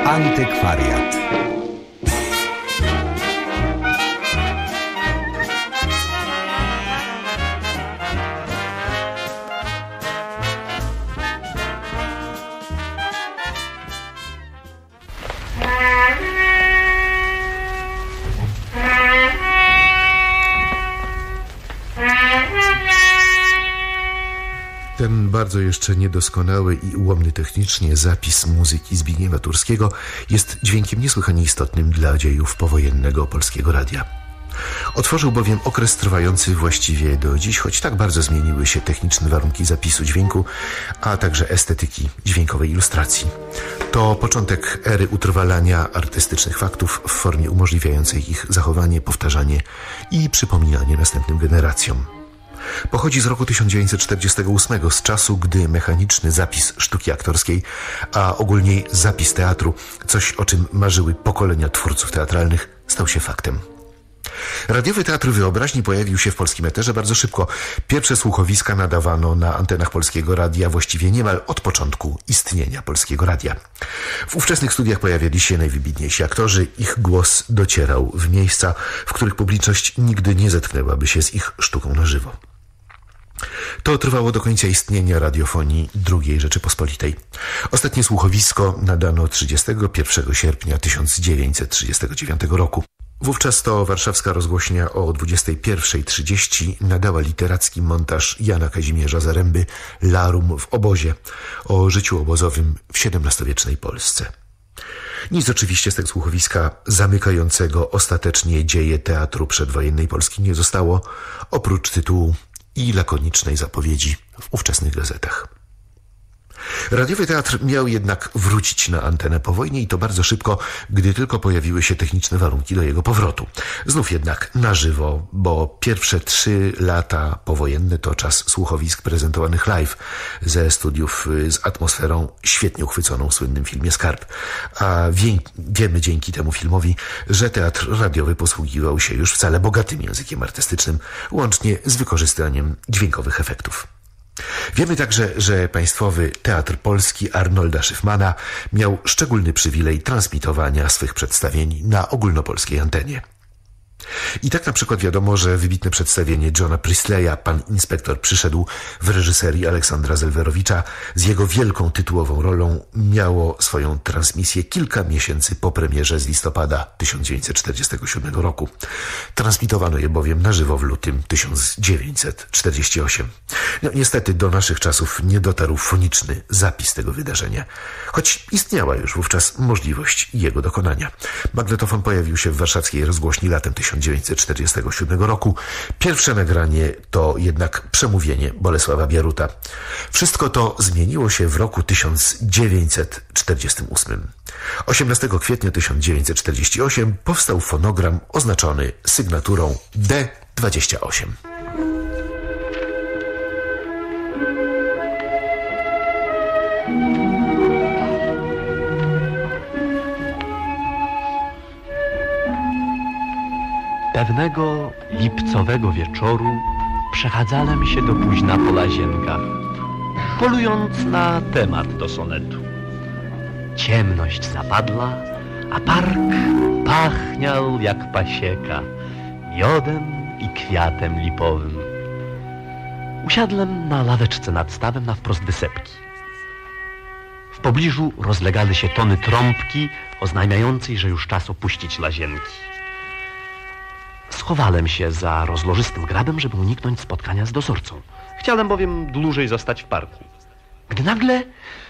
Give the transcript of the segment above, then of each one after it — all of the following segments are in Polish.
Antykwariat. Ten bardzo jeszcze niedoskonały i ułomny technicznie zapis muzyki Zbigniewa Turskiego jest dźwiękiem niesłychanie istotnym dla dziejów powojennego Polskiego Radia. Otworzył bowiem okres trwający właściwie do dziś, choć tak bardzo zmieniły się techniczne warunki zapisu dźwięku, a także estetyki dźwiękowej ilustracji. To początek ery utrwalania artystycznych faktów w formie umożliwiającej ich zachowanie, powtarzanie i przypominanie następnym generacjom. Pochodzi z roku 1948, z czasu, gdy mechaniczny zapis sztuki aktorskiej, a ogólniej zapis teatru, coś o czym marzyły pokolenia twórców teatralnych, stał się faktem. Radiowy Teatr Wyobraźni pojawił się w polskim eterze bardzo szybko. Pierwsze słuchowiska nadawano na antenach Polskiego Radia właściwie niemal od początku istnienia Polskiego Radia. W ówczesnych studiach pojawiali się najwybitniejsi aktorzy. Ich głos docierał w miejsca, w których publiczność nigdy nie zetknęłaby się z ich sztuką na żywo. To trwało do końca istnienia radiofonii II Rzeczypospolitej. Ostatnie słuchowisko nadano 31 sierpnia 1939 roku. Wówczas to warszawska rozgłośnia o 21:30 nadała literacki montaż Jana Kazimierza Zaręby Larum w obozie o życiu obozowym w XVII-wiecznej Polsce. Nic oczywiście z tego słuchowiska zamykającego ostatecznie dzieje teatru przedwojennej Polski nie zostało, oprócz tytułu i lakonicznej zapowiedzi w ówczesnych gazetach. Radiowy teatr miał jednak wrócić na antenę po wojnie i to bardzo szybko, gdy tylko pojawiły się techniczne warunki do jego powrotu. Znów jednak na żywo, bo pierwsze 3 lata powojenne to czas słuchowisk prezentowanych live ze studiów z atmosferą świetnie uchwyconą w słynnym filmie Skarb. A wiemy dzięki temu filmowi, że teatr radiowy posługiwał się już wcale bogatym językiem artystycznym, łącznie z wykorzystaniem dźwiękowych efektów. Wiemy także, że Państwowy Teatr Polski Arnolda Szyfmana miał szczególny przywilej transmitowania swych przedstawień na ogólnopolskiej antenie. I tak na przykład wiadomo, że wybitne przedstawienie Johna Priestleya Pan Inspektor przyszedł w reżyserii Aleksandra Zelwerowicza z jego wielką tytułową rolą miało swoją transmisję kilka miesięcy po premierze z listopada 1947 roku. Transmitowano je bowiem na żywo w lutym 1948. No, niestety do naszych czasów nie dotarł foniczny zapis tego wydarzenia, choć istniała już wówczas możliwość jego dokonania. Magnetofon pojawił się w warszawskiej rozgłośni latem 1947 roku. Pierwsze nagranie to jednak przemówienie Bolesława Bieruta. Wszystko to zmieniło się w roku 1948. 18 kwietnia 1948 powstał fonogram oznaczony sygnaturą D28. Pewnego lipcowego wieczoru przechadzałem się do późna po Lazienkach, polując na temat do sonetu. Ciemność zapadła, a park pachniał jak pasieka, miodem i kwiatem lipowym. Usiadłem na ławeczce nad stawem na wprost wysepki. W pobliżu rozlegały się tony trąbki oznajmiającej, że już czas opuścić Lazienki. Schowałem się za rozlożystym grabem, żeby uniknąć spotkania z dozorcą. Chciałem bowiem dłużej zostać w parku. Gdy nagle...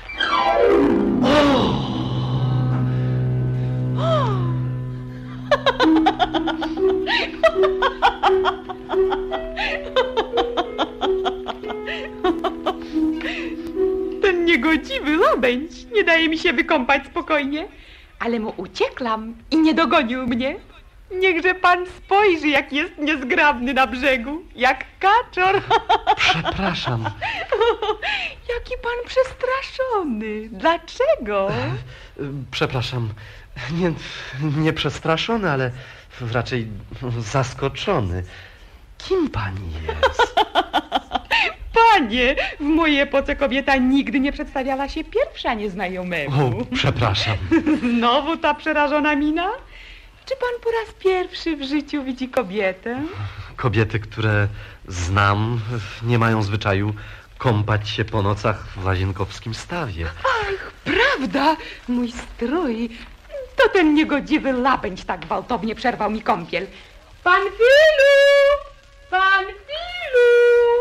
Ten niegodziwy łabędź nie daje mi się wykąpać spokojnie, ale mu uciekłam i nie dogonił mnie. Niechże pan spojrzy, jak jest niezgrabny na brzegu, jak kaczor. Przepraszam. Jaki pan przestraszony. Dlaczego? Przepraszam. Nie przestraszony, ale raczej zaskoczony. Kim pani jest? Panie, w mojej epoce kobieta nigdy nie przedstawiała się pierwsza nieznajomemu. O, przepraszam. Znowu ta przerażona mina? Czy pan po raz pierwszy w życiu widzi kobietę? Kobiety, które znam, nie mają zwyczaju kąpać się po nocach w łazienkowskim stawie. Ach, prawda, mój strój. To ten niegodziwy labędź tak gwałtownie przerwał mi kąpiel. Pan Filu! Pan Filu!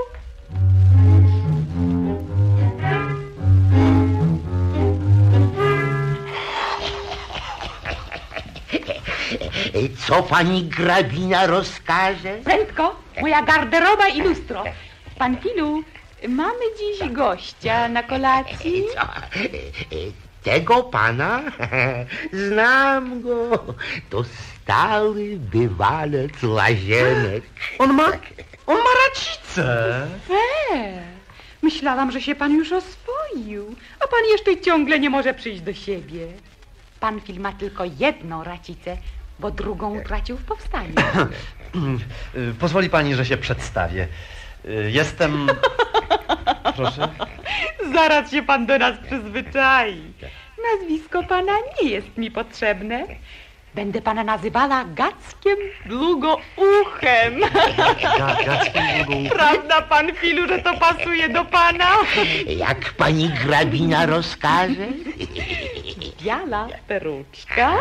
Co pani grabina rozkaże? Prędko, moja garderoba i lustro. Pan Filu, mamy dziś gościa na kolacji. Co? Tego pana? Znam go. To stały bywalec Łazienek. On ma racicę. Myślałam, że się pan już oswoił, a pan jeszcze ciągle nie może przyjść do siebie. Pan Fil ma tylko jedną racicę, bo drugą utracił w powstaniu. Pozwoli pani, że się przedstawię. Jestem... Proszę? Zaraz się pan do nas przyzwyczai. Nazwisko pana nie jest mi potrzebne. Będę pana nazywała Gackiem Długouchem. Gackiem Długouchem? Prawda, pan Filu, że to pasuje do pana? Jak pani grabina rozkaże? Biała peruczka,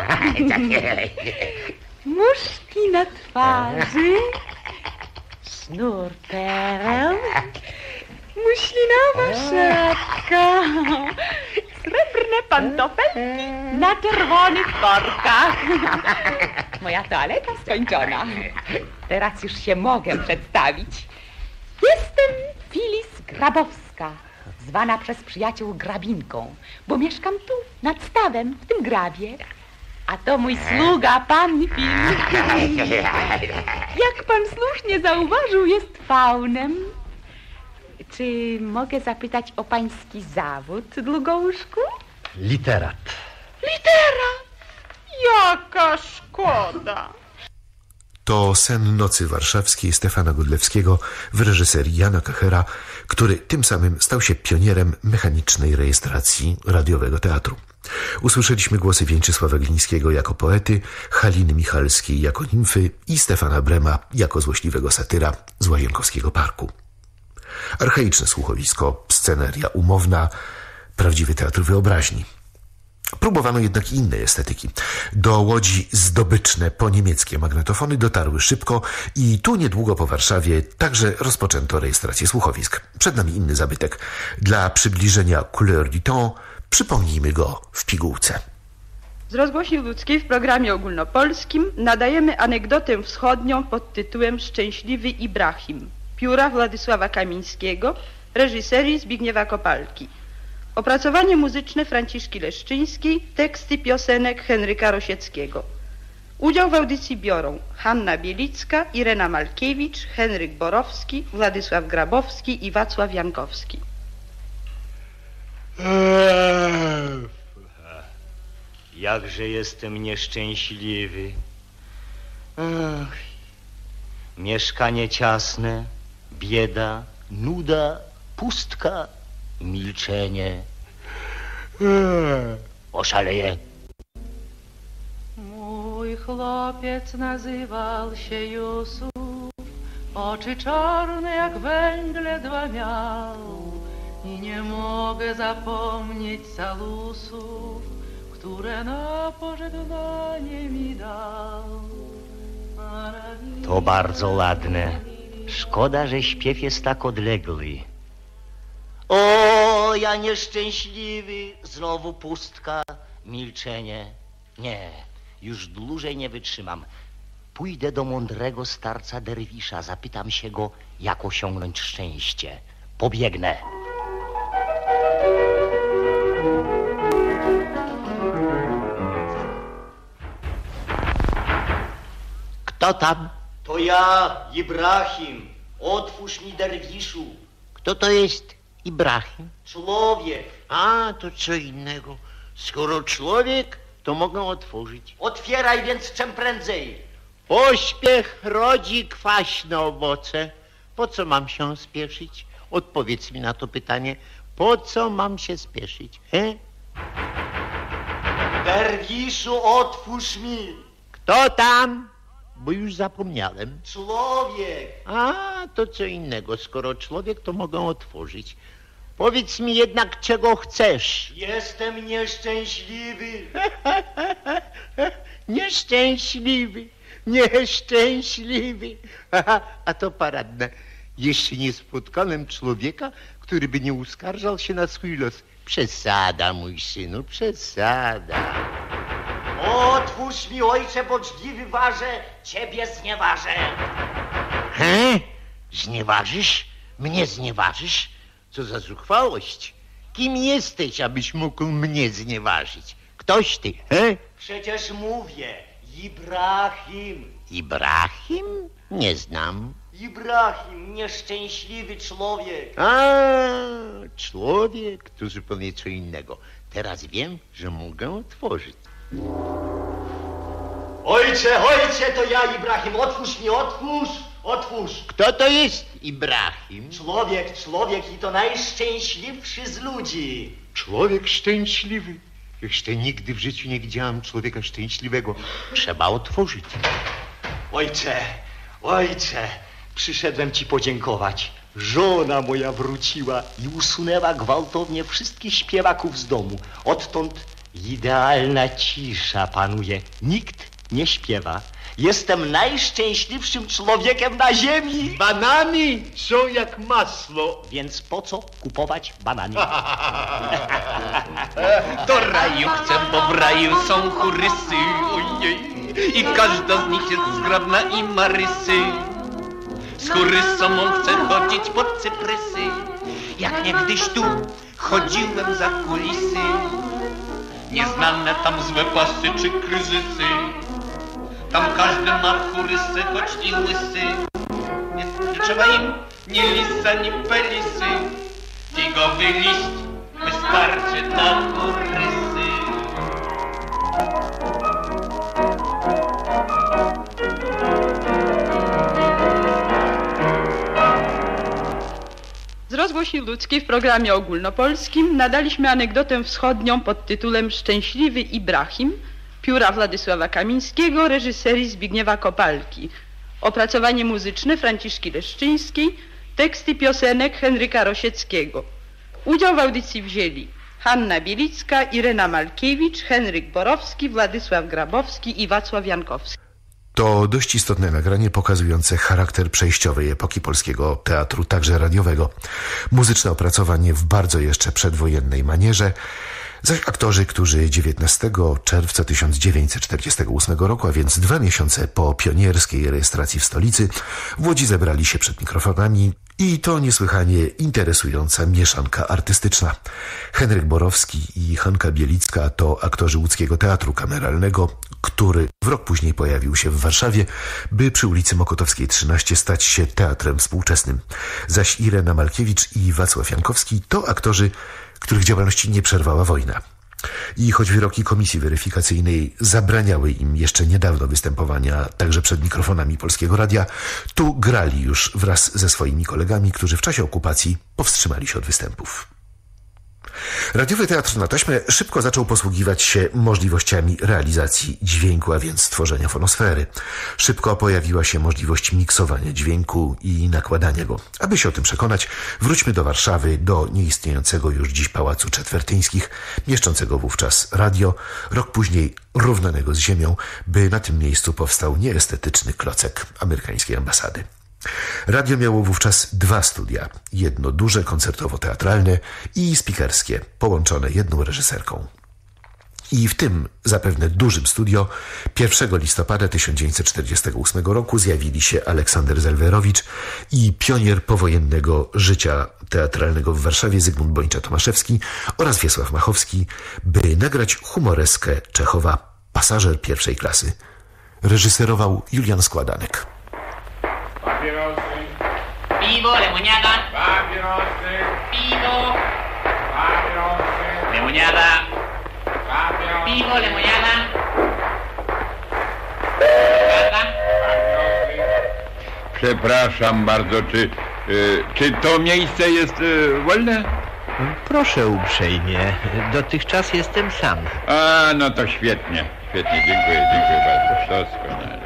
muszki na twarzy, sznur pereł, muślinowa szapka, srebrne pantofelki na czerwonych korkach. Moja toaleta skończona. Teraz już się mogę przedstawić. Jestem Filis Grabowska, zwana przez przyjaciół grabinką, bo mieszkam tu, nad stawem, w tym grabie. A to mój sługa, pan Fil. Jak pan słusznie zauważył, jest faunem. Czy mogę zapytać o pański zawód, Długouszku? Literat. Literat? Jaka szkoda. To Sen nocy warszawskiej Stefana Godlewskiego w reżyserii Jana Kachera, który tym samym stał się pionierem mechanicznej rejestracji radiowego teatru. Usłyszeliśmy głosy Wieńczysława Glińskiego jako poety, Haliny Michalskiej jako nimfy i Stefana Brema jako złośliwego satyra z Łazienkowskiego Parku. Archaiczne słuchowisko, sceneria umowna, prawdziwy teatr wyobraźni. Próbowano jednak i innej estetyki. Do Łodzi zdobyczne poniemieckie magnetofony dotarły szybko i tu niedługo po Warszawie także rozpoczęto rejestrację słuchowisk. Przed nami inny zabytek. Dla przybliżenia couleur du temps przypomnijmy go w pigułce. Z rozgłośni łódzkiej w programie ogólnopolskim nadajemy anegdotę wschodnią pod tytułem Szczęśliwy Ibrahim, pióra Władysława Kamińskiego, reżyserii Zbigniewa Kopalki. Opracowanie muzyczne Franciszki Leszczyńskiej, teksty piosenek Henryka Rosieckiego. Udział w audycji biorą Hanna Bielicka, Irena Malkiewicz, Henryk Borowski, Władysław Grabowski i Wacław Jankowski. Jakże jestem nieszczęśliwy. Ach, mieszkanie ciasne, bieda, nuda, pustka, milczenie. Oszaleję. Mój chłopiec nazywał się Jusuf, oczy czarne jak węgle dwa miał i nie mogę zapomnieć calusów, które na pożegnanie mi dał. To bardzo ładne. Szkoda, że śpiew jest tak odległy. O, ja nieszczęśliwy, znowu pustka, milczenie. Nie, już dłużej nie wytrzymam. Pójdę do mądrego starca derwisza, zapytam się go, jak osiągnąć szczęście. Pobiegnę. Kto tam? To ja, Ibrahim. Otwórz mi, derwiszu. Kto to jest Ibrahim? Człowiek. A, to co innego. Skoro człowiek, to mogę otworzyć. Otwieraj więc czym prędzej. Pośpiech rodzi kwaśne owoce. Po co mam się spieszyć? Odpowiedz mi na to pytanie. Po co mam się spieszyć, he? Derwiszu, otwórz mi. Kto tam? Bo już zapomniałem. Człowiek. A, to co innego. Skoro człowiek, to mogę otworzyć. Powiedz mi jednak, czego chcesz. Jestem nieszczęśliwy. Nieszczęśliwy, nieszczęśliwy. A to paradne. Jeszcze nie spotkałem człowieka, który by nie uskarżał się na swój los. Przesada, mój synu, przesada. Otwórz mi, ojcze poczciwy, ważę, ciebie znieważę. He? Znieważysz? Mnie znieważysz? Co za zuchwałość. Kim jesteś, abyś mógł mnie znieważyć? Ktoś ty, he? Przecież mówię, Ibrahim. Ibrahim? Nie znam. Ibrahim, nieszczęśliwy człowiek. A, człowiek, to zupełnie co innego. Teraz wiem, że mogę otworzyć. Ojcze, to ja, Ibrahim, otwórz mi, otwórz. Kto to jest Ibrahim? Człowiek i to najszczęśliwszy z ludzi. Człowiek szczęśliwy. Jeszcze nigdy w życiu nie widziałem człowieka szczęśliwego. Trzeba otworzyć. Ojcze, przyszedłem ci podziękować. Żona moja wróciła i usunęła gwałtownie wszystkich śpiewaków z domu. Odtąd idealna cisza panuje. Nikt nie śpiewa. Jestem najszczęśliwszym człowiekiem na ziemi. Banany są jak masło. Więc po co kupować banany? Do raju chcę, bo w raju są chorysy, ojej. I każda z nich jest zgrabna i ma rysy. Z chorysą chcę chodzić pod cyprysy. Jak niegdyś tu chodziłem za kulisy. Nieznane tam złe pasy czy kryzysy. Tam każdy ma chorysy, choć i łysy. Nie trzeba im ni lisa, ni pelisy. Figowy liść wystarczy na chorysy. Z rozgłośni ludzkiej w programie ogólnopolskim nadaliśmy anegdotę wschodnią pod tytułem Szczęśliwy Ibrahim, pióra Władysława Kamińskiego, reżyserii Zbigniewa Kopalki. Opracowanie muzyczne Franciszki Leszczyńskiej, teksty piosenek Henryka Rosieckiego. Udział w audycji wzięli Hanna Bielicka, Irena Malkiewicz, Henryk Borowski, Władysław Grabowski i Wacław Jankowski. To dość istotne nagranie pokazujące charakter przejściowej epoki polskiego teatru, także radiowego. Muzyczne opracowanie w bardzo jeszcze przedwojennej manierze, zaś aktorzy, którzy 19 czerwca 1948 roku, a więc 2 miesiące po pionierskiej rejestracji w stolicy, w Łodzi zebrali się przed mikrofonami i to niesłychanie interesująca mieszanka artystyczna. Henryk Borowski i Hanka Bielicka to aktorzy łódzkiego Teatru Kameralnego, który w rok później pojawił się w Warszawie, by przy ulicy Mokotowskiej 13 stać się teatrem współczesnym. Zaś Irena Malkiewicz i Wacław Jankowski to aktorzy, których działalności nie przerwała wojna. I choć wyroki komisji weryfikacyjnej zabraniały im jeszcze niedawno występowania także przed mikrofonami Polskiego Radia, tu grali już wraz ze swoimi kolegami, którzy w czasie okupacji powstrzymali się od występów. Radiowy teatr na taśmę szybko zaczął posługiwać się możliwościami realizacji dźwięku, a więc tworzenia fonosfery. Szybko pojawiła się możliwość miksowania dźwięku i nakładania go. Aby się o tym przekonać, wróćmy do Warszawy, do nieistniejącego już dziś Pałacu Czetwertyńskich, mieszczącego wówczas radio, rok później równanego z ziemią, by na tym miejscu powstał nieestetyczny klocek amerykańskiej ambasady. Radio miało wówczas 2 studia, jedno duże koncertowo-teatralne i spikerskie, połączone jedną reżyserką. I w tym zapewne dużym studio 1 listopada 1948 roku zjawili się Aleksander Zelwerowicz i pionier powojennego życia teatralnego w Warszawie Zygmunt Bończa-Tomaszewski oraz Wiesław Machowski, by nagrać humoreskę Czechowa Pasażer pierwszej klasy. Reżyserował Julian Składanek. Papierosy. Piwo, lemoniada. Papierosy. Piwo, Papierosy. lemoniada. Papierosy. Piwo, lemoniada. Papierosy. Przepraszam bardzo, czy Czy to miejsce jest wolne? Proszę uprzejmie, dotychczas jestem sam. A, no to świetnie, dziękuję bardzo. Doskonale.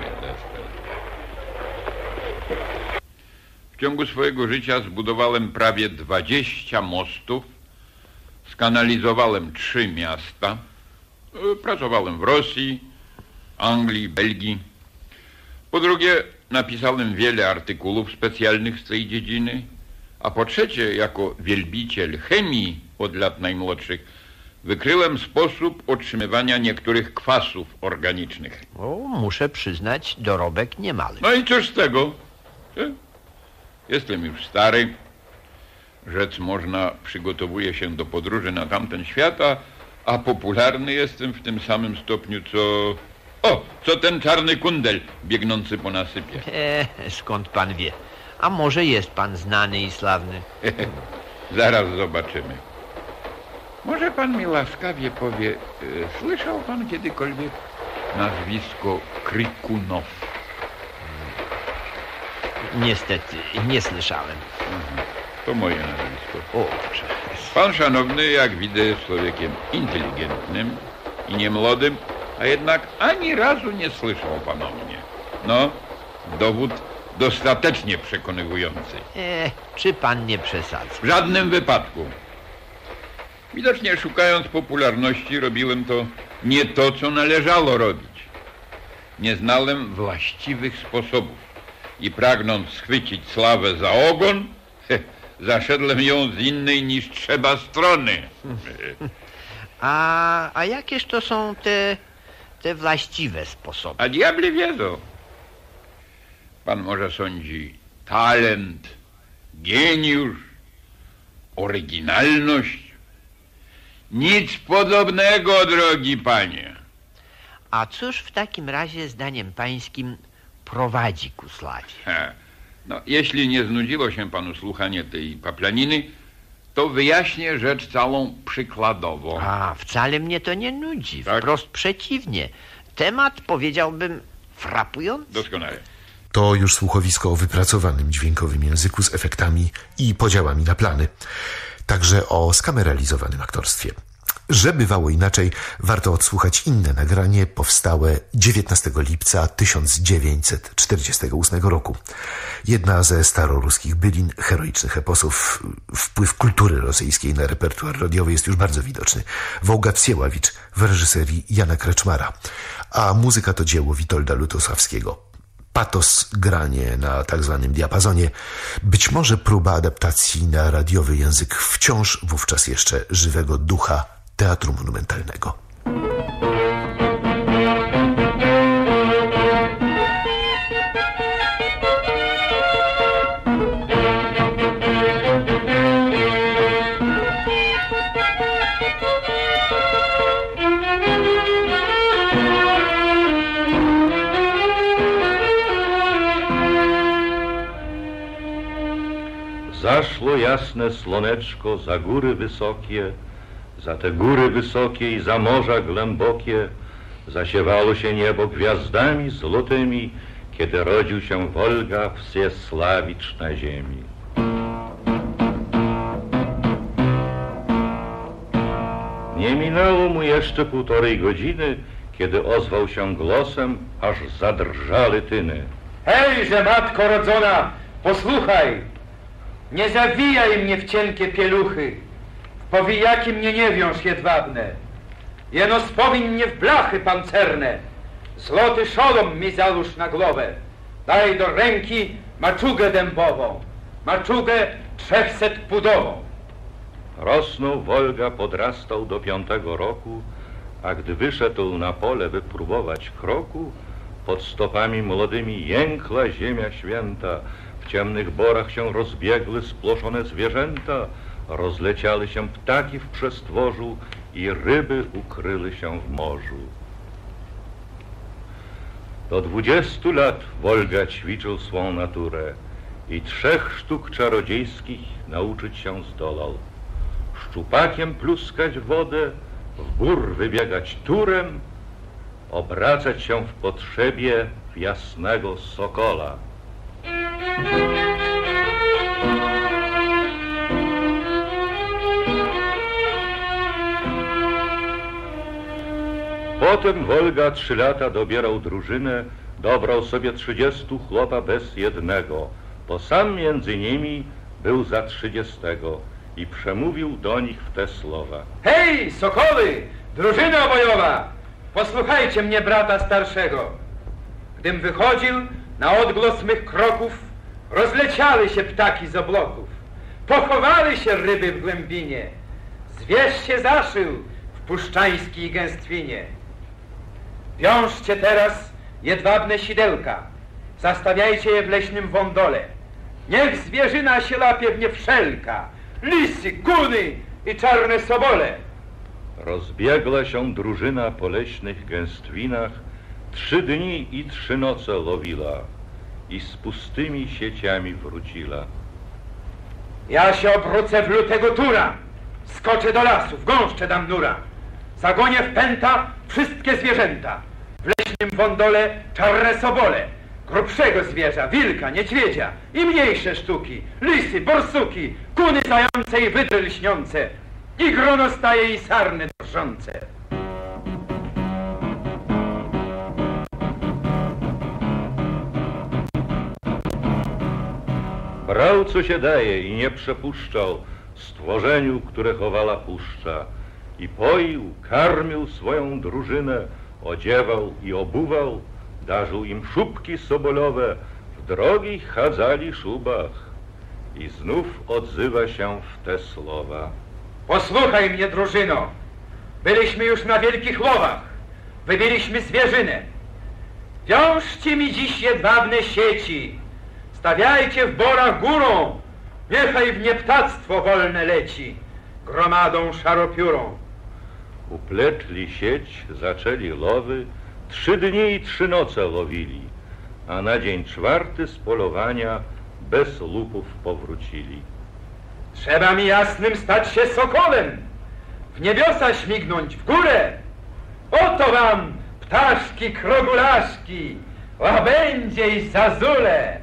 W ciągu swojego życia zbudowałem prawie 20 mostów, skanalizowałem 3 miasta, pracowałem w Rosji, Anglii, Belgii. Po drugie, napisałem wiele artykułów specjalnych z tej dziedziny, a po trzecie, jako wielbiciel chemii od lat najmłodszych, wykryłem sposób otrzymywania niektórych kwasów organicznych. O, muszę przyznać, dorobek niemały. No i cóż z tego? Jestem już stary, rzec można, przygotowuję się do podróży na tamten świat, a popularny jestem w tym samym stopniu, co ten czarny kundel biegnący po nasypie. Skąd pan wie? A może jest pan znany i sławny? Zaraz zobaczymy. Może pan mi łaskawie powie, słyszał pan kiedykolwiek nazwisko Krykunow? Niestety, nie słyszałem. To moje nazwisko. O, proszę. Pan szanowny, jak widzę, jest człowiekiem inteligentnym i niemłodym, a jednak ani razu nie słyszał pan o mnie. No, dowód dostatecznie przekonywujący. Czy pan nie przesadza? W żadnym wypadku. Widocznie szukając popularności robiłem nie to, co należało robić. Nie znałem właściwych sposobów i pragnąc schwycić sławę za ogon, zaszedłem ją z innej niż trzeba strony. A jakież to są te właściwe sposoby? A diabli wiedzą. Pan może sądzi talent, geniusz, oryginalność. Nic podobnego, drogi panie. A cóż w takim razie, zdaniem pańskim, prowadzi ku sławie? No, jeśli nie znudziło się panu słuchanie tej paplaniny, to wyjaśnię rzecz całą przykładowo. A, wcale mnie to nie nudzi. Tak? Wprost przeciwnie. Temat, powiedziałbym, frapujący. Doskonale. To już słuchowisko o wypracowanym dźwiękowym języku z efektami i podziałami na plany. Także o skameralizowanym aktorstwie. Że bywało inaczej, warto odsłuchać inne nagranie powstałe 19 lipca 1948 roku. Jedna ze staroruskich bylin, heroicznych eposów. Wpływ kultury rosyjskiej na repertuar radiowy jest już bardzo widoczny. Wołga Wsieławicz w reżyserii Jana Kreczmara, a muzyka to dzieło Witolda Lutosławskiego. Patos, granie na tak zwanym diapazonie, być może próba adaptacji na radiowy język wciąż wówczas jeszcze żywego ducha teatru monumentalnego. Zaszło jasne słoneczko za góry wysokie, za te góry wysokie i za morza głębokie, zasiewało się niebo gwiazdami złotymi, kiedy rodził się Wolga Wsiesławicz na ziemi. Nie minęło mu jeszcze 1,5 godziny, kiedy ozwał się głosem, aż zadrżały tyny. Hejże, matko rodzona, posłuchaj! Nie zawijaj mnie w cienkie pieluchy, w powijaki mnie nie wiąż jedwabne. Jeno spowiń mnie w blachy pancerne, złoty szolom mi załóż na głowę. Daj do ręki maczugę dębową, maczugę 300-pudową. Rosnął Wolga, podrastał do 5. roku, a gdy wyszedł na pole, by próbować kroku, pod stopami młodymi jękła ziemia święta. W ciemnych borach się rozbiegły spłoszone zwierzęta, rozleciały się ptaki w przestworzu i ryby ukryły się w morzu. Do 20 lat Wolga ćwiczył swą naturę i 3 sztuk czarodziejskich nauczyć się zdołał. Szczupakiem pluskać wodę, w bór wybiegać turem, obracać się w potrzebie w jasnego sokola. Potem Wolga 3 lata dobierał drużynę, dobrał sobie 30 chłopa bez jednego, bo sam między nimi był za 30 i przemówił do nich w te słowa. Hej, sokoły, drużyna bojowa, posłuchajcie mnie, brata starszego. Gdym wychodził, na odgłos mych kroków rozleciały się ptaki z obloków, pochowały się ryby w głębinie, zwierz się zaszył w puszczańskiej gęstwinie. Wiążcie teraz jedwabne sidełka, zastawiajcie je w leśnym wądole. Niech zwierzyna się lapie w nie wszelka, lisy, kuny i czarne sobole. Rozbiegła się drużyna po leśnych gęstwinach, 3 dni i 3 noce lowiła i z pustymi sieciami wróciła. Ja się obrócę w lutego tura, skoczę do lasu, w gąszcze dam nura, zagonię w pęta wszystkie zwierzęta, w leśnym wądole czarne sobole, grubszego zwierza, wilka, niedźwiedzia i mniejsze sztuki, lisy, borsuki, kuny zające i wydry lśniące, i gronostaje i sarny drżące. Brał co się daje i nie przepuszczał stworzeniu, które chowała puszcza, i poił, karmił swoją drużynę, odziewał i obuwał, darzył im szubki sobolowe w drogich chadzali szubach. I znów odzywa się w te słowa. Posłuchaj mnie, drużyno, byliśmy już na wielkich łowach, wybiliśmy zwierzynę. Wiążcie mi dziś jedwabne sieci, stawiajcie w borach górą, niechaj w nie ptactwo wolne leci, gromadą szaropiórą. Upletli sieć, zaczęli lowy, 3 dni i 3 noce łowili, a na dzień 4 z polowania bez lupów powrócili. Trzeba mi jasnym stać się sokolem, w niebiosa śmignąć, w górę. Oto wam, ptaszki krogulaszki, łabędzie i zazule.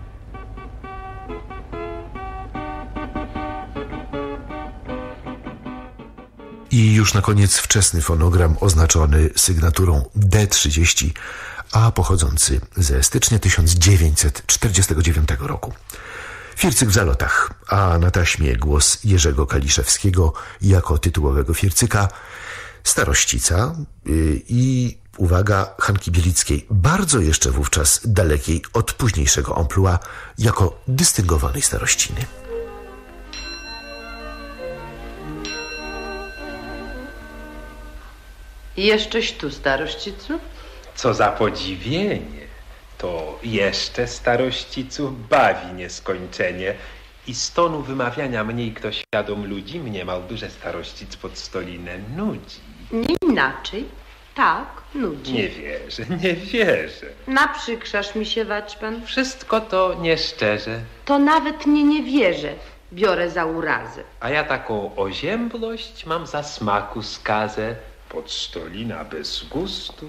I już na koniec wczesny fonogram oznaczony sygnaturą D30, a pochodzący ze stycznia 1949 roku. Fircyk w zalotach, a na taśmie głos Jerzego Kaliszewskiego jako tytułowego Fircyka, Starościca i, uwaga, Hanki Bielickiej, bardzo jeszcze wówczas dalekiej od późniejszego amplua, jako dystyngowanej starościny. Jeszcześ tu, starościcu? Co za podziwienie! To jeszcze starościców bawi nieskończenie i z tonu wymawiania mniej kto świadom ludzi mniemałby, że starościc pod stolinę nudzi. Nie inaczej. Tak, nudzi. Nie wierzę, nie wierzę. Naprzykrzasz mi się, Waćpan. Wszystko to nieszczerze. To nawet nie wierzę. Biorę za urazę. A ja taką oziębłość mam za smaku skazę. Podstolina bez gustu,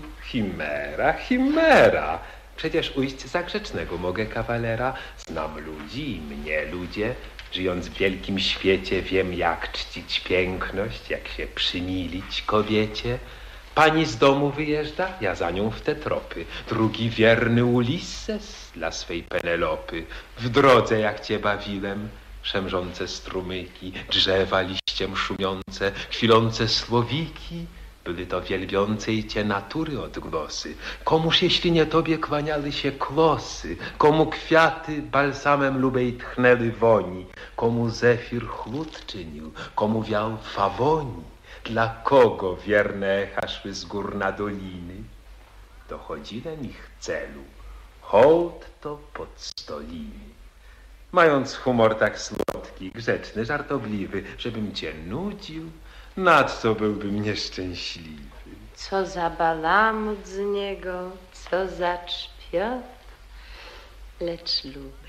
chimera. Przecież ujść za grzecznego mogę kawalera. Znam ludzi i mnie ludzie. Żyjąc w wielkim świecie wiem, jak czcić piękność, jak się przymilić kobiecie. Pani z domu wyjeżdża, ja za nią w te tropy. Drugi wierny Ulisses dla swej Penelopy. W drodze jak cię bawiłem, szemrzące strumyki, drzewa liściem szumiące, chwilące słowiki. Były to wielbiącej cię natury odgłosy. Komuż jeśli nie tobie kłaniały się klosy, komu kwiaty balsamem lubej tchnęły woni, komu zefir chłód czynił, komu wiał fawoni, dla kogo wierne echa szły z gór na doliny. Dochodziłem ich celu, hołd to Podstoliny. Mając humor tak słodki, grzeczny, żartobliwy, żebym cię nudził, nad co byłbym nieszczęśliwy. Co za balamut z niego, co za czpiot, lecz luby.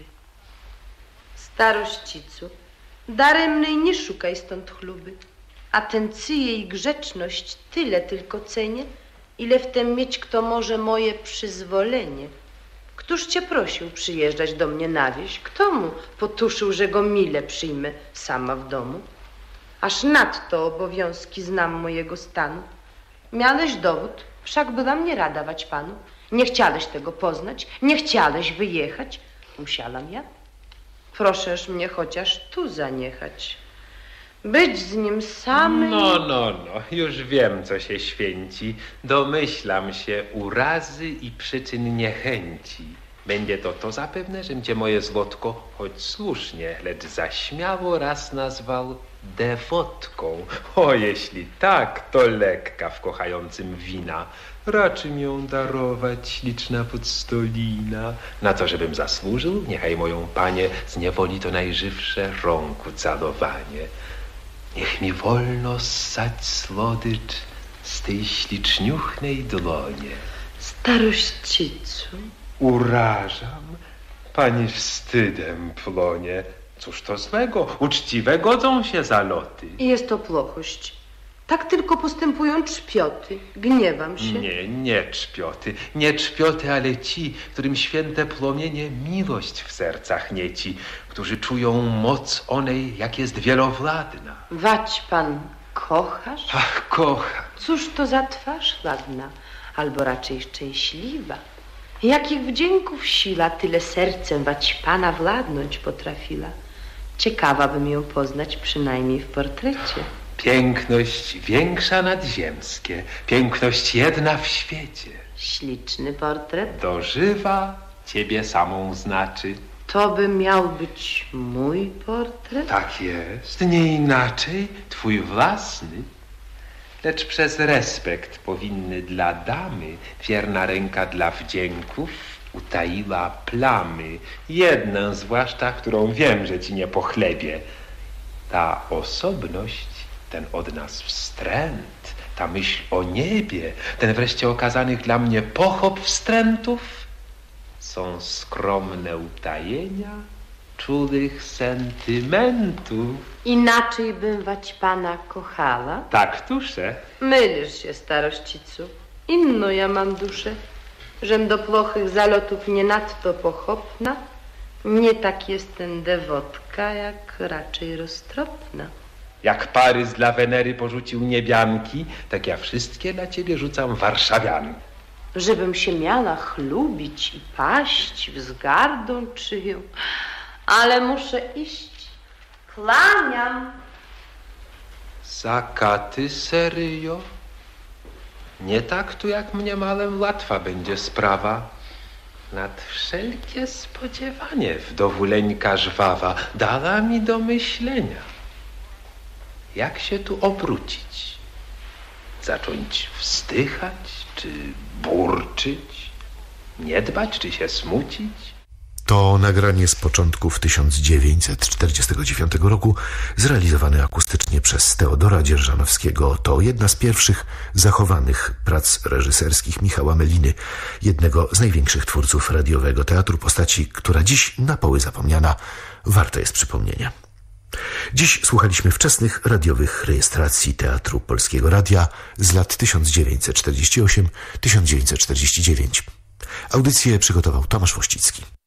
Starościcu, daremnej nie szukaj stąd chluby. Atencję i grzeczność tyle tylko cenię, ile w tem mieć kto może moje przyzwolenie. Któż cię prosił przyjeżdżać do mnie na wieś? Kto mu potuszył, że go mile przyjmę sama w domu? Aż nadto obowiązki znam mojego stanu. Miałeś dowód, wszak byłam nie rada wać panu. Nie chciałeś tego poznać, nie chciałeś wyjechać. Musiałam ja. Proszę mnie chociaż tu zaniechać. Być z nim samym... No, już wiem, co się święci. Domyślam się urazy i przyczyn niechęci. Będzie to zapewne, żem cię, moje złotko, choć słusznie, lecz zaśmiało raz nazwał dewotką. O, jeśli tak, to lekka w kochającym wina. Raczy mi ją darować, śliczna podstolina. Na to, żebym zasłużył, niechaj moją panie zniewoli to najżywsze rąk ucalowanie. Niech mi wolno ssać słodycz z tej śliczniuchnej dłonie. Starościcu. Urażam, pani wstydem płonie. Cóż to złego? Uczciwe godzą się zaloty. I jest to plochość. Tak tylko postępują czpioty. Gniewam się. Nie czpioty, ale ci, którym święte płomienie miłość w sercach nieci, którzy czują moc onej, jak jest wielowładna. Wać pan kochasz? Ach, kocham. Cóż to za twarz ładna, albo raczej szczęśliwa. Jakich wdzięków sila, tyle sercem wać pana władnąć potrafiła. Ciekawa bym ją poznać przynajmniej w portrecie. Piękność większa nadziemskie, piękność jedna w świecie. Śliczny portret. Dożywa ciebie samą znaczy. To by miał być mój portret? Tak jest, nie inaczej, twój własny. Lecz przez respekt powinny dla damy wierna ręka dla wdzięków utaiła plamy. Jednę zwłaszcza, którą wiem, że ci nie pochlebie. Ta osobność, ten od nas wstręt, ta myśl o niebie, ten wreszcie okazanych dla mnie pochop wstrętów są skromne utajenia czulych sentymentów. Inaczej bym wać pana kochała? Tak, tusze. Mylisz się, starościcu. Inną ja mam duszę, żem do plochych zalotów nie nadto pochopna. Nie tak jestem dewotka, jak raczej roztropna. Jak Parys dla Wenery porzucił niebianki, tak ja wszystkie dla ciebie rzucam warszawianki. Żebym się miała chlubić i paść wzgardą czyją, ale muszę iść. Kłaniam. Zakaty serio? Nie tak tu jak mniemałem łatwa będzie sprawa. Nad wszelkie spodziewanie wdowuleńka żwawa dała mi do myślenia. Jak się tu obrócić? Zacząć wzdychać, czy burczyć? Nie dbać, czy się smucić? To nagranie z początków 1949 roku, zrealizowane akustycznie przez Teodora Dzierżanowskiego. To jedna z pierwszych zachowanych prac reżyserskich Michała Meliny, jednego z największych twórców radiowego teatru, postaci, która dziś na poły zapomniana, warta jest przypomnienia. Dziś słuchaliśmy wczesnych radiowych rejestracji Teatru Polskiego Radia z lat 1948-1949. Audycję przygotował Tomasz Wościcki.